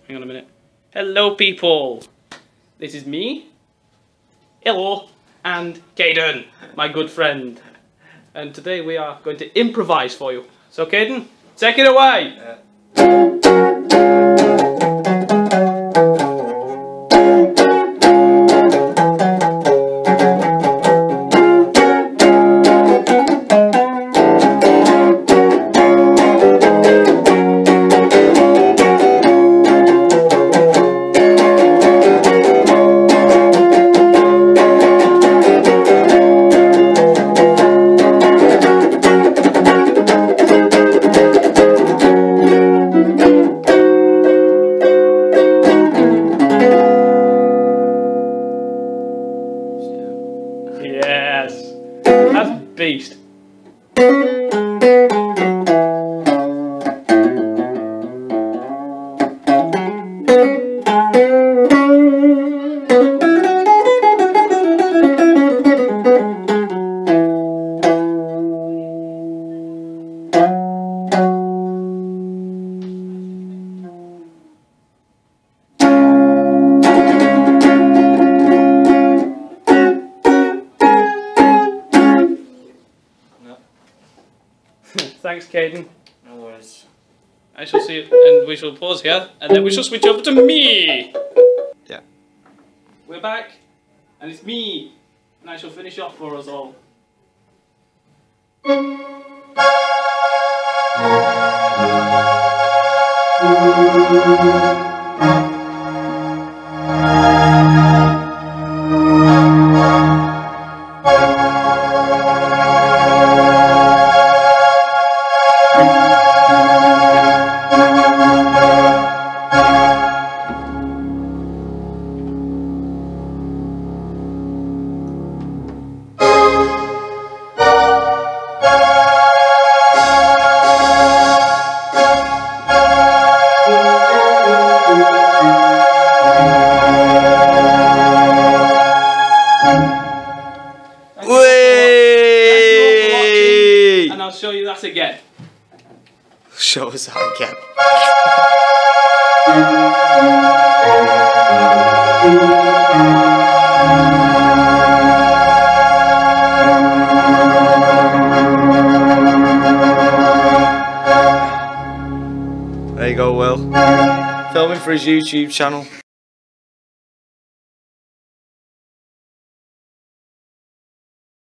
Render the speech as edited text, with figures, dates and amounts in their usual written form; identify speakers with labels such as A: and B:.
A: Hang on a minute. Hello people! This is me, hello, and Kayden, my good friend. And today we are going to improvise for you. So Kayden, take it away! Yes, that's beast. Thanks, Kayden.
B: No worries.
A: I shall see it, and we shall pause here, and then we shall switch over to me.
B: Yeah.
A: We're back, and it's me, and I shall finish off for us all. And I'll show you that again.
B: Show us that again. There you go, Will. Filming for his YouTube channel.